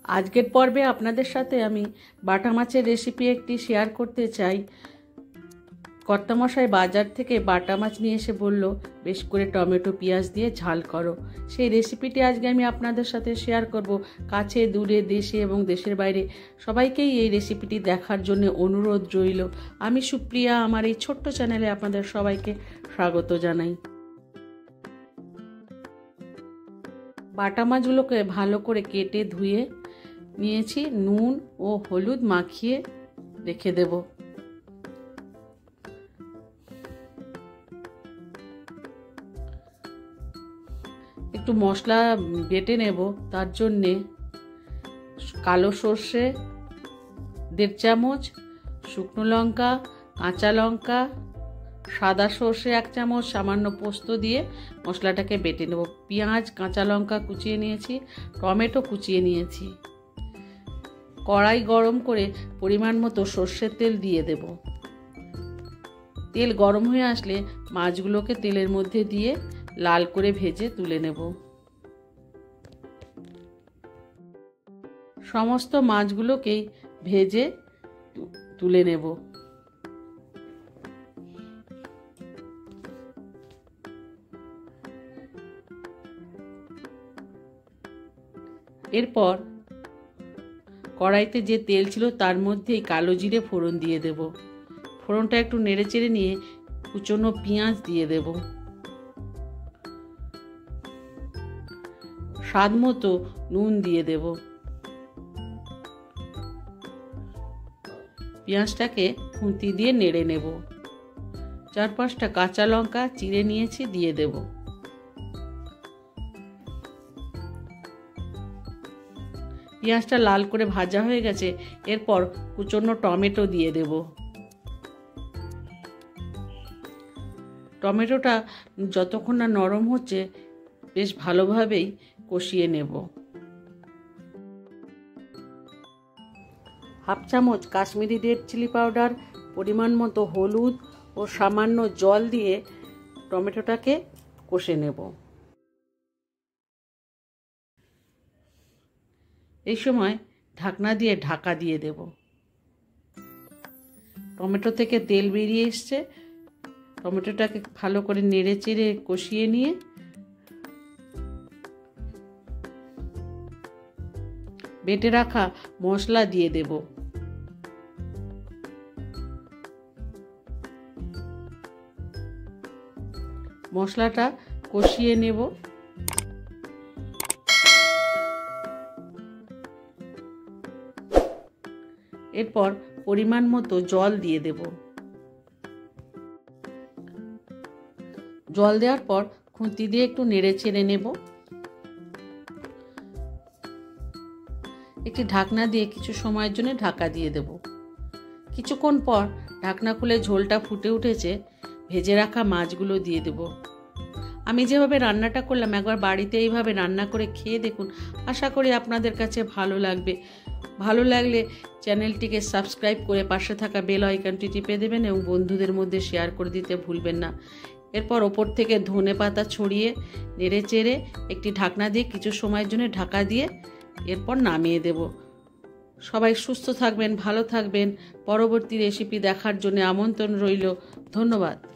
আজকের পর্বে আপনাদের সাথে আমি বাটা মাছের রেসিপি একটি শেয়ার করতে চাই। কর্তামশাই বাজার থেকে বাটা মাছ নিয়ে এসে বলল বেশ করে টমেটো পেঁয়াজ দিয়ে ঝাল করো। সেই রেসিপিটি আজকে আমি আপনাদের সাথে শেয়ার করব। কাছে দূরে দেশে এবং দেশের বাইরে সবাইকেই এই রেসিপিটি দেখার জন্য অনুরোধ রইল। আমি সুপ্রিয়া, আমার এই ছোট্ট চ্যানেলে আপনাদের সবাইকে স্বাগত জানাই। বাটা মাছগুলোকে ভালো করে কেটে ধুয়ে নিয়েছি, নুন ও হলুদ মাখিয়ে রেখে দেব। একটু মশলা বেটে নেব। তার জন্যে কালো সর্ষে 1.5 চামচ, শুকনো লঙ্কা, কাঁচা লঙ্কা, সাদা সর্ষে 1 চামচ, সামান্য পোস্ত দিয়ে মশলাটাকে বেটে নেব। পেঁয়াজ, কাঁচা লঙ্কা কুচিয়ে নিয়েছি, টমেটো কুচিয়ে নিয়েছি। কড়াই গরম করে পরিমাণ মতো সর্ষের তেল দিয়ে দেব। তেল গরম হয়ে আসলে মাছগুলোকে তেলের মধ্যে দিয়ে লাল করে ভেজে তুলে নেব। সমস্ত মাছগুলোকেই ভেজে তুলে নেব। এরপর কড়াইতে যে তেল ছিল তার মধ্যেই কালো জিরে ফোড়ন দিয়ে দেব। ফোড়নটা একটু নেড়ে চেড়ে নিয়ে কুচনো পেঁয়াজ দিয়ে দেব। স্বাদ মতো নুন দিয়ে দেব। পেঁয়াজটাকে খুন্তি দিয়ে নেড়ে নেব। 4-5টা কাঁচা লঙ্কা চিড়ে নিয়েছি, দিয়ে দেব। পেঁয়াজটা লাল করে ভাজা হয়ে গেছে। এরপর কুচনো টমেটো দিয়ে দেব। টমেটোটা যতক্ষণ না নরম হচ্ছে বেশ ভালোভাবেই কষিয়ে নেব। 1/2 চামচ কাশ্মীরি রেড চিলি পাউডার, পরিমাণ মতো হলুদ ও সামান্য জল দিয়ে টমেটোটাকে কষে নেব। এই সময় ঢাকনা দিয়ে ঢাকা দিয়ে দেব। টমেটো থেকে তেল বেরিয়ে এসছে। টমেটোটাকে ভালো করে নেড়ে চেড়ে কষিয়ে নিয়ে বেটে রাখা মশলা দিয়ে দেব। মশলাটা কষিয়ে নেব। এরপর পরিমাণ মতো জল দিয়ে দেব। জল দেওয়ার পর খুন্তি দিয়ে একটু নেড়ে চেড়ে নেব। একটি ঢাকনা দিয়ে কিছু সময়ের জন্য ঢাকা দিয়ে দেব। কিছুক্ষণ পর ঢাকনা খুলে ঝোলটা ফুটে উঠেছে। ভেজে রাখা মাছগুলো দিয়ে দেব। আমি যেভাবে রান্নাটা করলাম একবার বাড়িতে এইভাবে রান্না করে খেয়ে দেখুন। আশা করি আপনাদের কাছে ভালো লাগবে। ভালো লাগলে চ্যানেলটিকে সাবস্ক্রাইব করে পাশে থাকা বেল আইকনটি টিপে দেবেন এবং বন্ধুদের মধ্যে শেয়ার করে দিতে ভুলবেন না। এরপর ওপর থেকে ধনেপাতা ছড়িয়ে নেড়ে চেড়ে একটি ঢাকনা দিয়ে কিছু সময়ের জন্য ঢাকা দিয়ে এরপর নামিয়ে দেব। সবাই সুস্থ থাকবেন, ভালো থাকবেন। পরবর্তী রেসিপি দেখার জন্য আমন্ত্রণ রইল। ধন্যবাদ।